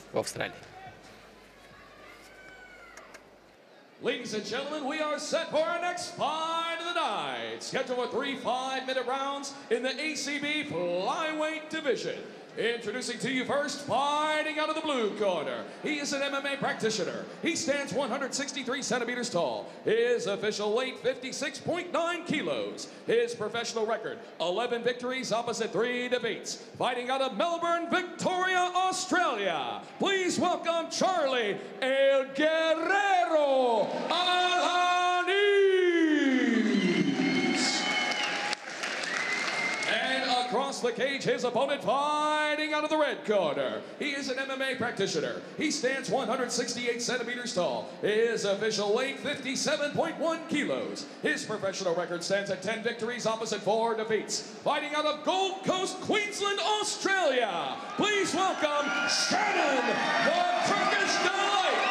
в Австралии. Ladies and gentlemen, we are set for our next fight of the night. Scheduled for 3 5-minute rounds in the ACB flyweight division. Introducing to you first, fighting out of the blue corner. He is an MMA practitioner. He stands 163 centimeters tall. His official weight, 56.9 kilos. His professional record, 11 victories opposite 3 defeats. Fighting out of Melbourne, Victoria, Australia. Please welcome Charlie El Guerrero Alanis. Across the cage, his opponent fighting out of the red corner. He is an MMA practitioner. He stands 168 centimeters tall. His official weight, 57.1 kilos. His professional record stands at 10 victories opposite 4 defeats. Fighting out of Gold Coast, Queensland, Australia. Please welcome Shannon, the Turkish Delight,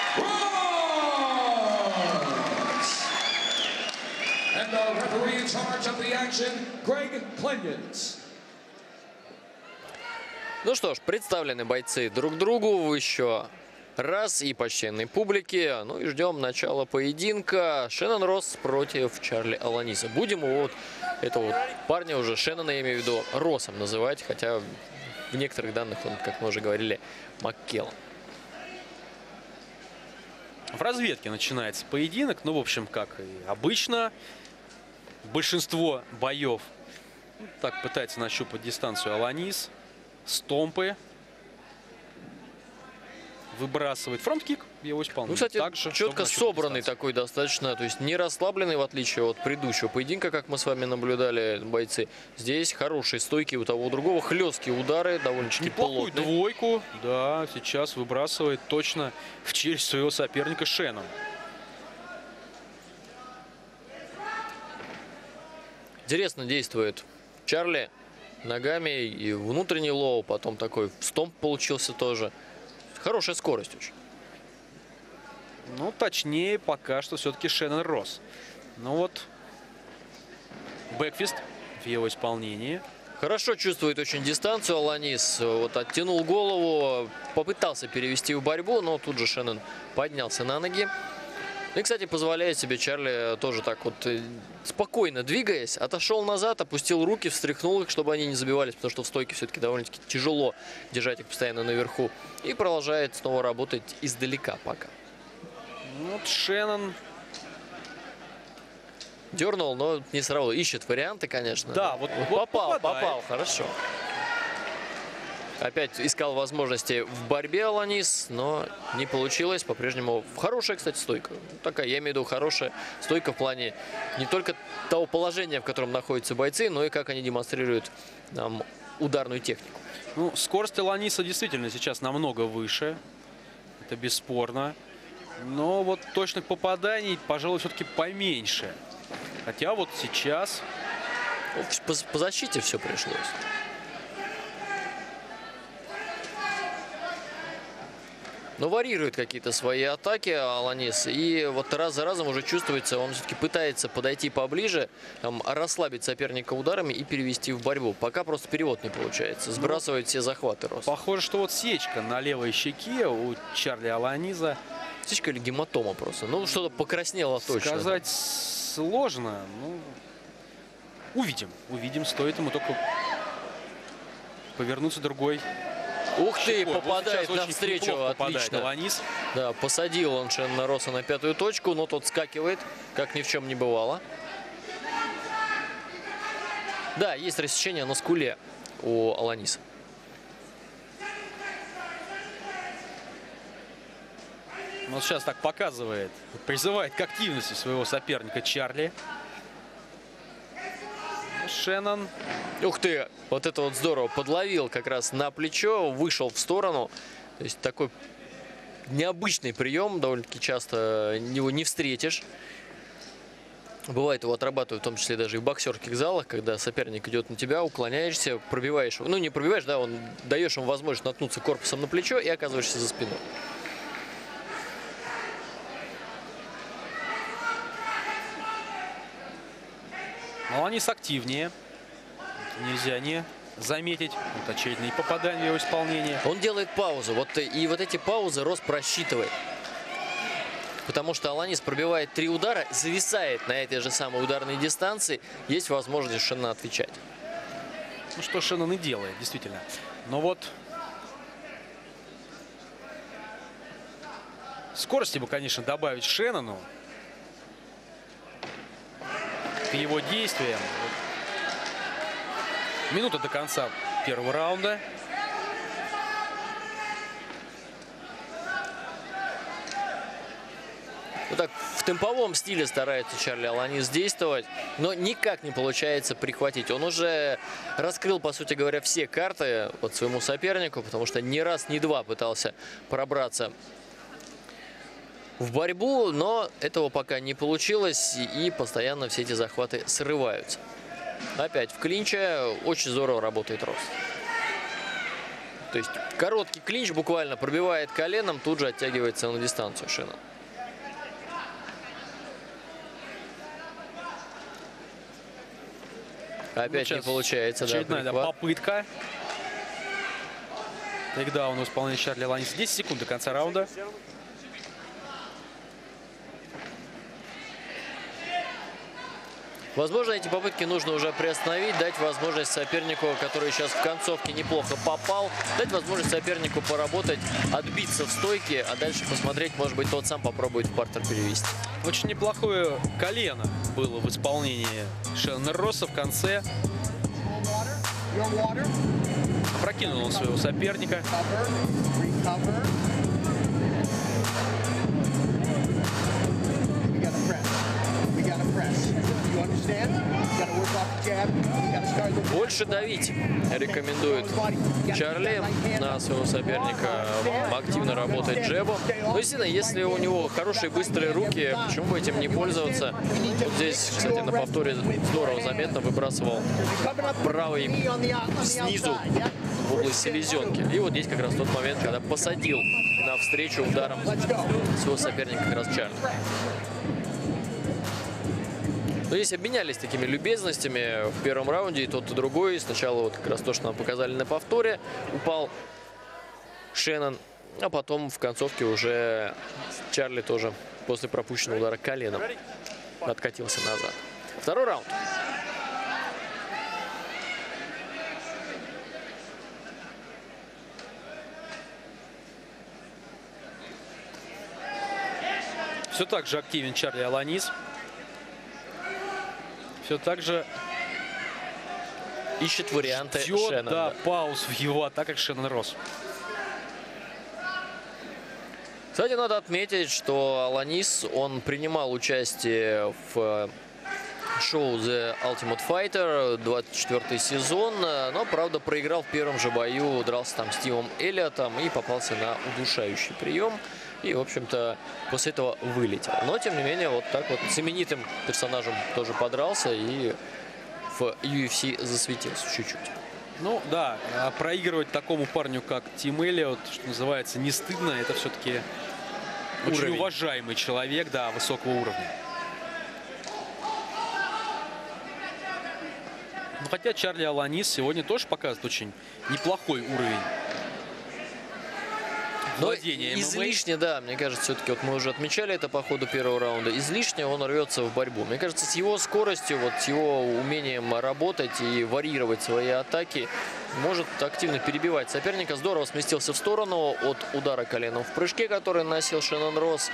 Ross. And the referee in charge of the action, Greg Clenyons. Ну что ж, представлены бойцы друг другу еще раз и почтенной публике. Ну и ждем начала поединка. Шеннон Росс против Чарли Аланиса. Будем его вот этого вот парня уже Шеннона, я имею в виду, Россом называть, хотя в некоторых данных он, как мы уже говорили, Маккеллом. В разведке начинается поединок. Ну, в общем, как и обычно. Большинство боев так пытается нащупать дистанцию Аланис. Стомпы. Выбрасывает фронт-кик в его исполнении. Ну, кстати, также, четко собранный такой достаточно, то есть не расслабленный, в отличие от предыдущего поединка, как мы с вами наблюдали, бойцы. Здесь хорошие стойки у того у другого, хлесткие удары, довольно-таки плотные. Неплохую двойку, да, сейчас выбрасывает точно в челюсть своего соперника Шеннон. Интересно действует Чарли ногами и внутренний лоу, потом такой стомп получился тоже. Хорошая скорость очень. Ну, точнее, пока что все-таки Шеннон Росс. Ну вот, бэкфист в его исполнении. Хорошо чувствует очень дистанцию Аланис. Вот оттянул голову, попытался перевести в борьбу, но тут же Шеннон поднялся на ноги. И, кстати, позволяет себе Чарли тоже так вот спокойно двигаясь, отошел назад, опустил руки, встряхнул их, чтобы они не забивались, потому что в стойке все-таки довольно-таки тяжело держать их постоянно наверху. И продолжает снова работать издалека пока. Вот Шеннон дернул, но не сработал. Ищет варианты, конечно. Да, вот попал, хорошо. Опять искал возможности в борьбе Аланис, но не получилось. По-прежнему хорошая, кстати, стойка. Такая, я имею в виду, хорошая стойка в плане не только того положения, в котором находятся бойцы, но и как они демонстрируют нам ударную технику. Ну, скорость Аланиса действительно сейчас намного выше. Это бесспорно. Но вот точных попаданий, пожалуй, все-таки поменьше. Хотя вот сейчас... По защите все пришлось. Но варьирует какие-то свои атаки Аланис. И вот раз за разом уже чувствуется, он все-таки пытается подойти поближе, там, расслабить соперника ударами и перевести в борьбу. Пока просто перевод не получается. Сбрасывает все захваты Росс. Похоже, что вот сечка на левой щеке у Чарли Аланиза. Сечка или гематома просто. Ну, что-то покраснело точно. Сказать сложно. Ну, увидим. Увидим. Стоит ему только повернуться другой. Ух ты, вот попадает навстречу, отлично. Аланис. Да, посадил он Шеннона Росса на пятую точку, но тот скакивает, как ни в чем не бывало. Да, есть рассечение на скуле у Аланиса. Вот сейчас так показывает, призывает к активности своего соперника Чарли. Шеннон. Ух ты, вот это вот здорово. Подловил как раз на плечо, вышел в сторону. То есть такой необычный прием, довольно-таки часто его не встретишь. Бывает, его отрабатывают в том числе даже и в боксерских залах, когда соперник идет на тебя, уклоняешься, пробиваешь его. Ну, не пробиваешь, да, он даешь ему возможность наткнуться корпусом на плечо и оказываешься за спиной. Аланис активнее. Нельзя не заметить. Вот очередные попадания в его исполнении. Он делает паузу. И вот эти паузы Росс просчитывает. Потому что Аланис пробивает 3 удара, зависает на этой же самой ударной дистанции. Есть возможность Шеннона отвечать. Ну, что Шеннон и делает, действительно. Но вот скорости бы, конечно, добавить Шеннону к его действиям. Минута до конца первого раунда. Вот так в темповом стиле старается Чарли Аланис действовать, но никак не получается прихватить. Он уже раскрыл, по сути говоря, все карты вот своему сопернику, потому что ни раз, ни два пытался пробраться в борьбу, но этого пока не получилось, и постоянно все эти захваты срываются. Опять в клинче очень здорово работает Росс. То есть короткий клинч буквально пробивает коленом, тут же оттягивается на дистанцию Шеннон. Опять не получается. Очередная да, попытка. Тейкдаун в исполнении Чарли Аланис. 10 секунд до конца раунда. Возможно, эти попытки нужно уже приостановить, дать возможность сопернику, который сейчас в концовке неплохо попал, дать возможность сопернику поработать, отбиться в стойке, а дальше посмотреть, может быть, тот сам попробует в партер перевести. Очень неплохое колено было в исполнении Шеннона Росса в конце. Опрокинул он своего соперника. Больше давить рекомендует Чарли на своего соперника, активно работать джебом. Но, естественно, если у него хорошие быстрые руки, почему бы этим не пользоваться? Вот здесь, кстати, на повторе здорово заметно выбрасывал правый снизу в область селезенки. И вот здесь как раз тот момент, когда посадил навстречу ударом своего соперника как раз Чарли. Но здесь обменялись такими любезностями в первом раунде, и тот, и другой. Сначала вот как раз то, что нам показали на повторе, упал Шеннон, а потом в концовке уже Чарли тоже после пропущенного удара коленом откатился назад. Второй раунд. Все так же активен Чарли Аланис. Все так же ищет варианты Шеннона. Да, пауз в его атаках Шеннон Росс. Кстати, надо отметить, что Аланис, он принимал участие в шоу The Ultimate Fighter, 24-й сезон, но, правда, проиграл в первом же бою, дрался там с Стивом Эллиотом и попался на удушающий прием. И, в общем-то, после этого вылетел. Но, тем не менее, вот так вот с именитым персонажем тоже подрался и в UFC засветился чуть-чуть. Ну, да, проигрывать такому парню, как Тим Эллиот, что называется, не стыдно. Это все-таки очень уважаемый человек, да, высокого уровня. Но хотя Чарли Аланис сегодня тоже показывает очень неплохой уровень. Но излишне, да, мне кажется, все-таки вот мы уже отмечали это по ходу первого раунда, излишне он рвется в борьбу. Мне кажется, с его скоростью, вот с его умением работать и варьировать свои атаки, может активно перебивать соперника. Здорово сместился в сторону от удара коленом в прыжке, который наносил Шеннон Росс.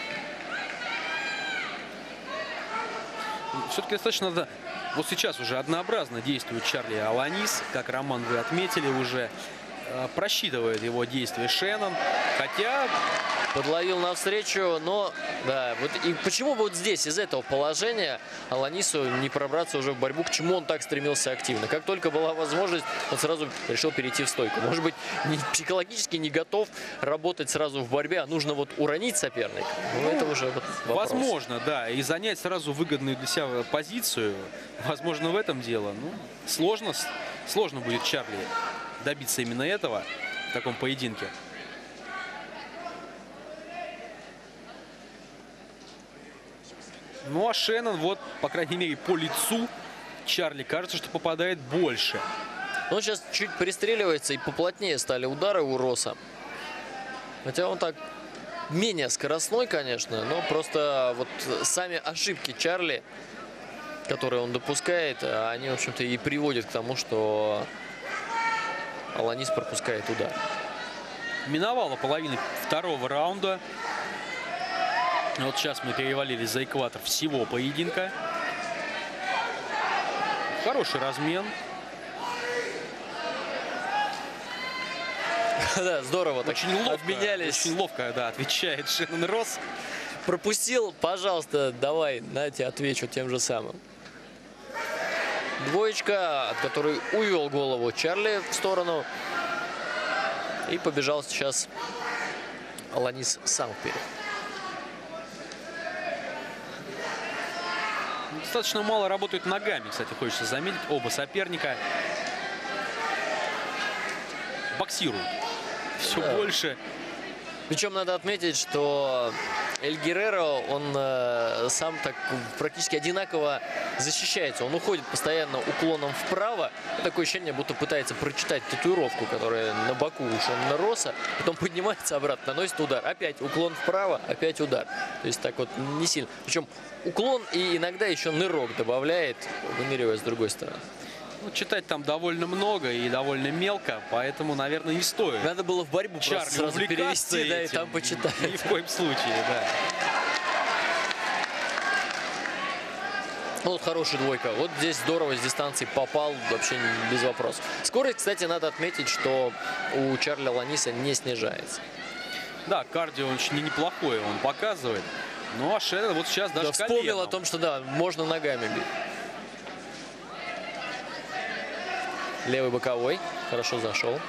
Все-таки достаточно, вот сейчас уже однообразно действует Чарли Аланис, как, Роман, вы отметили уже. Просчитывает его действия Шеннон, хотя подловил навстречу, но да, вот и почему бы вот здесь из этого положения Аланису не пробраться уже в борьбу, к чему он так стремился активно? Как только была возможность, он сразу решил перейти в стойку. Может быть, психологически не готов работать сразу в борьбе, а нужно вот уронить соперника. Ну, это уже вот вопрос. Возможно, да, и занять сразу выгодную для себя позицию. Возможно, в этом дело. Ну, сложно будет Чарли добиться именно этого в таком поединке. Ну а Шеннон, вот, по крайней мере, по лицу Чарли кажется, что попадает больше. Он сейчас чуть пристреливается, и поплотнее стали удары у Росса. Хотя он так менее скоростной, конечно, но просто вот сами ошибки Чарли, которые он допускает, они, в общем-то, и приводят к тому, что Аланис пропускает удар. Миновала половина второго раунда. Вот сейчас мы перевалились за экватор всего поединка. Хороший размен. Да, здорово. Так Очень ловко, обменялись. очень ловко, да, отвечает Шеннон Росс. Пропустил, пожалуйста, давай, на тебе отвечу тем же самым. Двоечка, от которой увел голову Чарли в сторону. И побежал сейчас Аланис сам вперед. Достаточно мало работают ногами, кстати, хочется заметить. Оба соперника боксируют все больше. Причем надо отметить, что Эль Герреро, он сам так практически одинаково защищается. Он уходит постоянно уклоном вправо. Такое ощущение, будто пытается прочитать татуировку, которая на боку у Шеннона Росса. Потом поднимается обратно, наносит удар. Опять уклон вправо, опять удар. То есть так вот не сильно. Причем уклон и иногда еще нырок добавляет, выныривая с другой стороны. Ну, читать там довольно много и довольно мелко, поэтому, наверное, не стоит. Надо было в борьбу Чарли просто сразу увлекаться перевести, да, и этим. там почитать. Ни в коем случае, да. Вот хорошая двойка. Вот здесь здорово с дистанции попал, вообще без вопросов. Скорость, кстати, надо отметить, что у Чарли Аланиса не снижается. Да, кардио очень неплохое он показывает. Ну, а Шеннон вот сейчас даже Да, вспомнил коленом. о том, что да, можно ногами бить. Левый боковой. Хорошо зашел.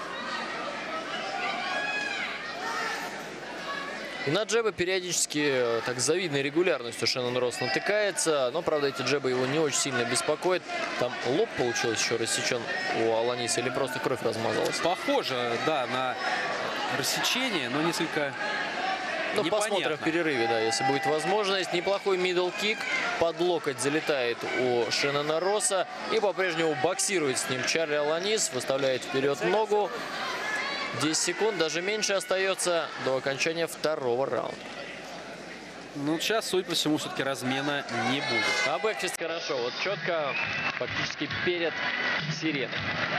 И на джебы периодически так с завидной регулярностью Шеннон Росс натыкается. Но, правда, эти джебы его не очень сильно беспокоят. Там лоб получилось еще рассечен у Аланиса или просто кровь размазалась? Похоже, да, на рассечение, но несколько Ну, непонятно. посмотрим в перерыве, да, если будет возможность. Неплохой мидл-кик. Под локоть залетает у Шеннона Росса. И по-прежнему боксирует с ним Чарли Аланис. Выставляет вперед ногу. 10 секунд, даже меньше остается до окончания второго раунда. Ну, сейчас, судя по всему, все-таки размена не будет. А бэкфист хорошо. Вот четко, фактически перед сиреной.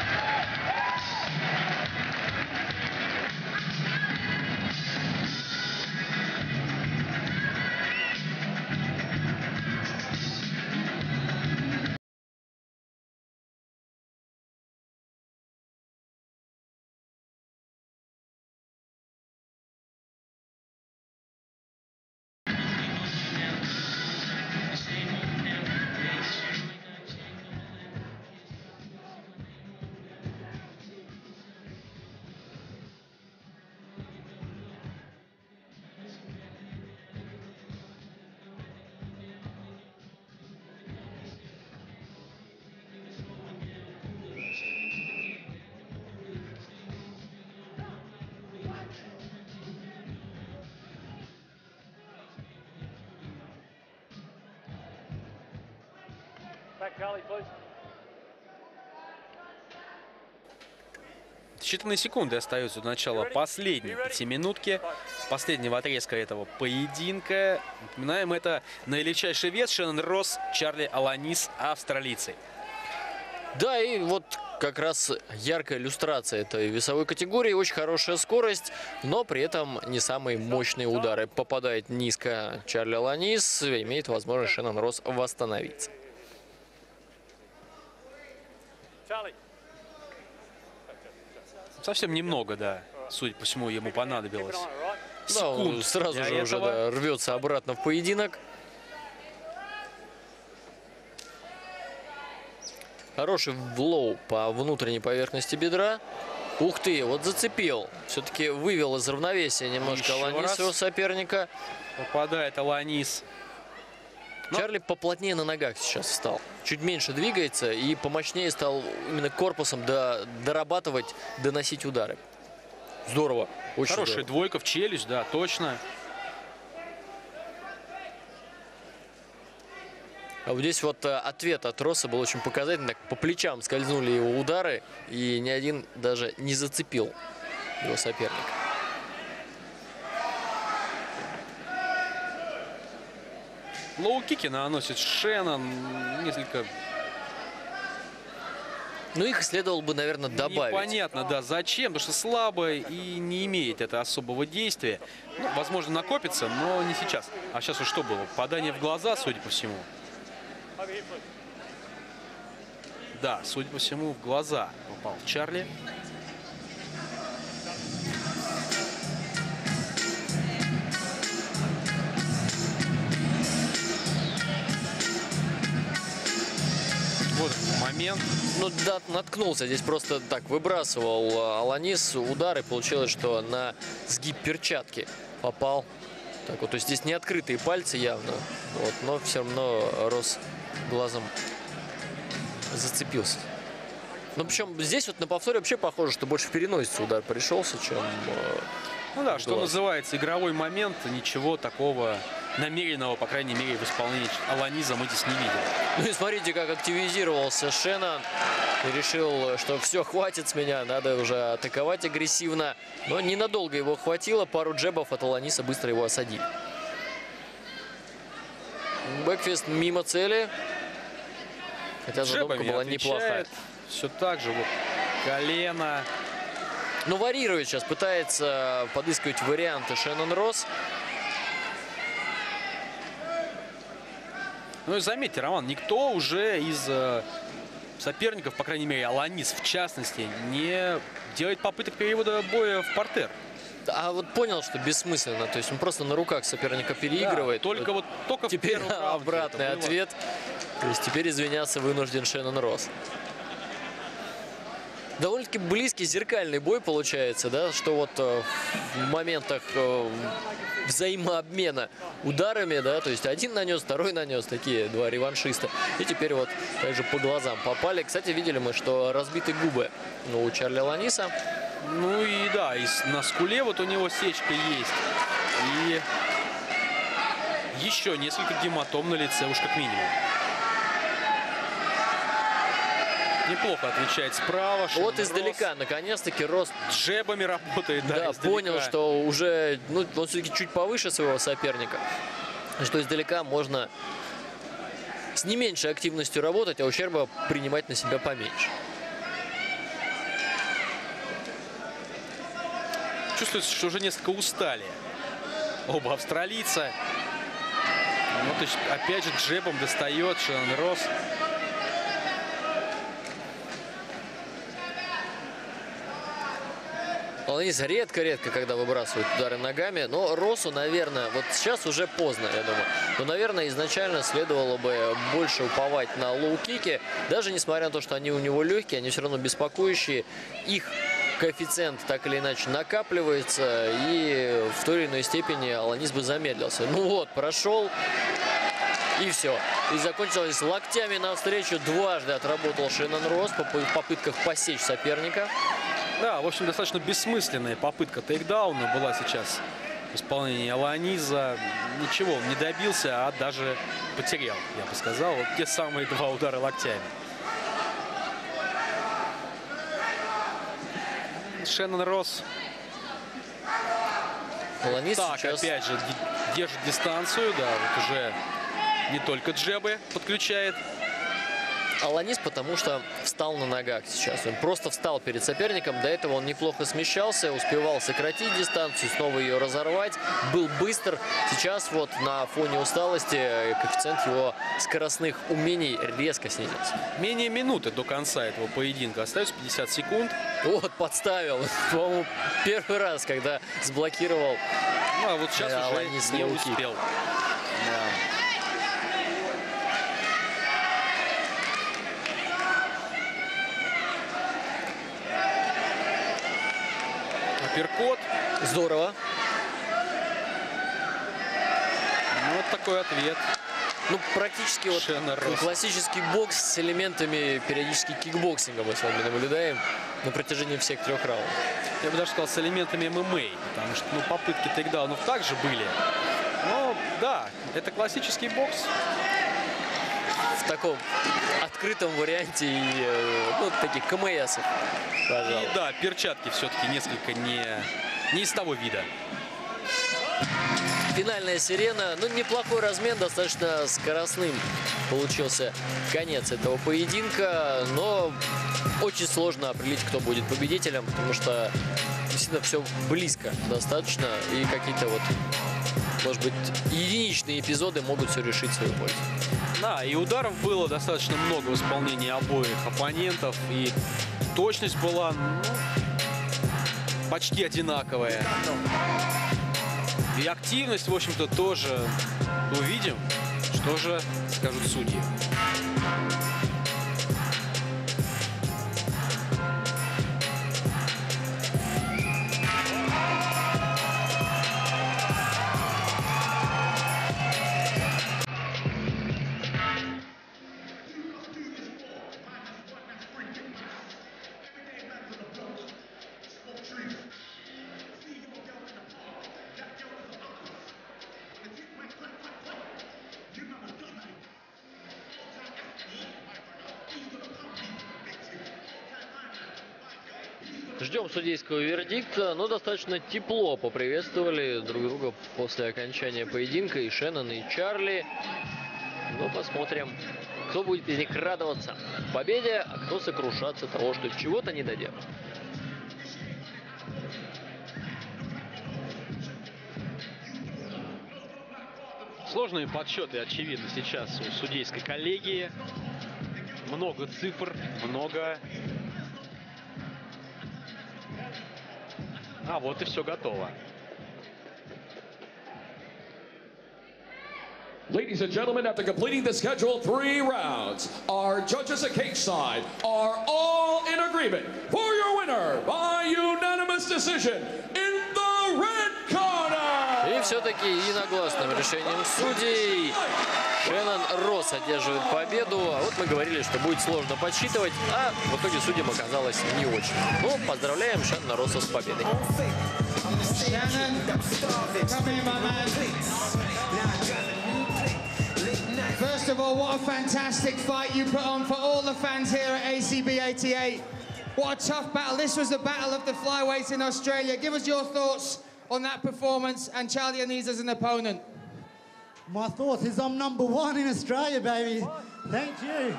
Считанные секунды остаются до начала последней пятиминутки, последнего отрезка этого поединка. Напоминаем, это наилегчайший вес Шеннон Росс, Чарли Аланис, австралийцы. Да, и вот как раз яркая иллюстрация этой весовой категории. Очень хорошая скорость, но при этом не самые мощные удары. Попадает низко Чарли Аланис, имеет возможность Шеннон Росс восстановиться. Совсем немного, да. Судя по всему, ему понадобилось Да, он секунд сразу для же уже этого. да, рвется обратно в поединок. Хороший влоу по внутренней поверхности бедра. Ух ты, вот зацепил. Все-таки вывел из равновесия немножко Еще Аланис раз. своего соперника. Попадает Аланис. Чарли поплотнее на ногах сейчас встал. Чуть меньше двигается и помощнее стал именно корпусом дорабатывать, доносить удары. Здорово. Очень Хорошая здорово. двойка в челюсть, да, точно. А вот здесь вот ответ от Росса был очень показательный. Так по плечам скользнули его удары, и ни один даже не зацепил его соперника. Лоу-кики наносит Шеннон. Несколько Ну, их следовало бы, наверное, добавить. непонятно, да, зачем, потому что слабо и не имеет это особого действия. Ну, возможно, накопится, но не сейчас. А сейчас вот что было? Попадание в глаза, судя по всему. Да, судя по всему, в глаза попал Чарли. Вот момент. Ну да, наткнулся. Здесь просто так выбрасывал Аланис удар, и получилось, что на сгиб перчатки попал. Так вот, то есть здесь не открытые пальцы явно, вот, но все равно Росс глазом зацепился. Ну причем здесь вот на повторе вообще похоже, что больше в переносицу удар пришелся, чем Ну да, что глаз. называется, игровой момент. Ничего такого намеренного, по крайней мере, в исполнении Аланиза мы здесь не видели. Ну и смотрите, как активизировался Шеннон. И решил, что все, хватит с меня, надо уже атаковать агрессивно. Но ненадолго его хватило, пару джебов от Аланиса быстро его осадили. Бэкфист мимо цели. Хотя задумка Джебами была неплохая. отвечает. Все так же, вот колено. Но варьирует сейчас, пытается подыскивать варианты Шеннон Росс. Ну и заметьте, Роман, никто уже из соперников, по крайней мере, Аланис в частности, не делает попыток перевода боя в партер. А вот понял, что бессмысленно. То есть он просто на руках соперника переигрывает. Да, только в Теперь первом раунде обратный это было. ответ. То есть теперь извиняться вынужден Шеннон Росс. Довольно-таки близкий зеркальный бой получается, да, что вот в моментах взаимообмена ударами, да, то есть один нанес, второй нанес, такие два реваншиста. И теперь вот также по глазам попали. Кстати, видели мы, что разбиты губы у Чарли Аланиса. Ну и да, и на скуле вот у него сечка есть. И еще несколько гематом на лице, уж как минимум. Неплохо отвечает справа. Вот Шеннон издалека, наконец-таки, Росс Росс джебами работает. да, издалека. понял, что уже, ну, он все-таки чуть повыше своего соперника. Что издалека можно с не меньшей активностью работать, а ущерба принимать на себя поменьше. Чувствуется, что уже несколько устали оба австралийца. Ну, то есть, опять же, джебом достает Шеннон Росс. Аланис редко-редко, когда выбрасывает удары ногами. Но Россу, наверное, вот сейчас уже поздно, я думаю. Но, наверное, изначально следовало бы больше уповать на лоу-кики. Даже несмотря на то, что они у него легкие, они все равно беспокоящие. Их коэффициент так или иначе накапливается. И в той или иной степени Аланис бы замедлился. Ну вот, прошел. И все. И закончилось локтями навстречу. Дважды отработал Шеннон Росс в попытках посечь соперника. Да, в общем, достаточно бессмысленная попытка тейкдауна была сейчас в исполнении Аланиза. Ничего он не добился, а даже потерял, я бы сказал. Вот те самые два удара локтями. Шеннон Росс. Аланис Так, сейчас... опять же, держит дистанцию. Да, вот уже не только джебы подключает. Аланис, потому что встал на ногах сейчас. Он просто встал перед соперником. До этого он неплохо смещался, успевал сократить дистанцию, снова ее разорвать. Был быстр. Сейчас вот на фоне усталости коэффициент его скоростных умений резко снизился. Менее минуты до конца этого поединка. Остается 50 секунд. Вот, подставил. По-моему, первый раз, когда сблокировал. Ну, а вот сейчас уже Аланис не лоу-кик. успел. Да. Апперкот. Здорово. Ну, вот такой ответ. Ну, практически вот Шеннон Росс. классический бокс с элементами периодически кикбоксинга мы с вами наблюдаем на протяжении всех 3 раундов. Я бы даже сказал, с элементами ММА. Потому что ну, попытки тейкдаунов также были. Но да, это классический бокс. в таком открытом варианте и ну, таких КМСов, пожалуй. И да, перчатки все-таки несколько не из того вида. Финальная сирена. Ну, неплохой размен, достаточно скоростным получился конец этого поединка. Но очень сложно определить, кто будет победителем, потому что действительно все близко достаточно. И какие-то вот, может быть, единичные эпизоды могут все решить в свою пользу. Да, и ударов было достаточно много в исполнении обоих оппонентов. И точность была почти одинаковая. И активность, в общем-то, тоже. Увидим, что же скажут судьи. Ждем судейского вердикта, но достаточно тепло поприветствовали друг друга после окончания поединка и Шеннон, и Чарли. Ну, посмотрим, кто будет из них радоваться победе, а кто сокрушаться того, что чего-то не доделал. Сложные подсчеты, очевидно, сейчас у судейской коллегии. Много цифр, много... А вот и все готово. Ladies and gentlemen, after completing the scheduled 3 rounds, our judges at cage side are all in agreement for your winner by unanimous decision in the red corner. И все-таки единогласным решением судей Шеннон Росс одерживает победу. А вот мы говорили, что будет сложно подсчитывать, а в итоге судьям оказалось не очень. Ну, поздравляем Шеннона Росса с победой. First of all, what a fantastic fight you put on for all the fans here at ACB 88. What a tough battle. This was the battle of the flyweights in Australia. Give us your thoughts on that performance and Charlie Anise as an opponent. My thoughts is I'm #1 in Australia, baby. Thank you.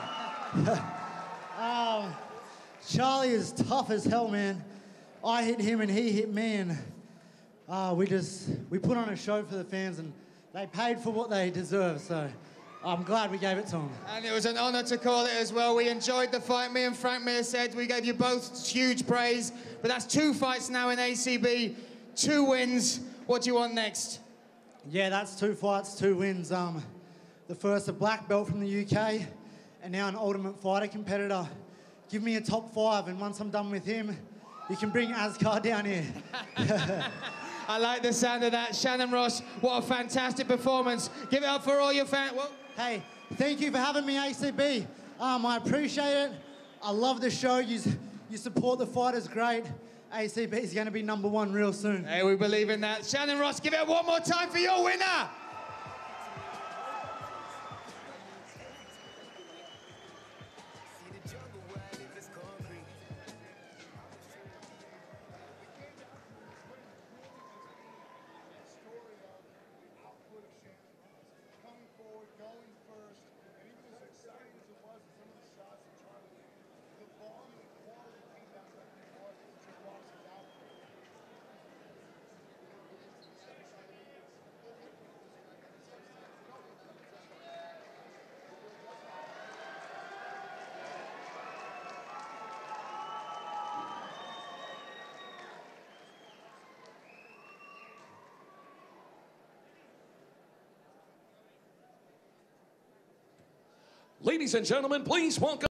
Charlie is tough as hell, man. I hit him and he hit me, and we put on a show for the fans, and they paid for what they deserve, so I'm glad we gave it to them. And it was an honor to call it as well. We enjoyed the fight. Me and Frank Mir said we gave you both huge praise, but that's 2 fights now in ACB, 2 wins. What do you want next? Yeah, that's 2 fights, 2 wins. The first a black belt from the UK, and now an Ultimate Fighter competitor. Give me a top 5, and once I'm done with him, you can bring Asghar down here. I like the sound of that. Shannon Ross, what a fantastic performance. Give it up for all your fans. Hey, thank you for having me, ACB. I appreciate it. I love the show. You support the fighters great. ACB is going to be #1 real soon. Hey, we believe in that. Shannon Ross, give it up one more time for your winner. Ladies and gentlemen, please welcome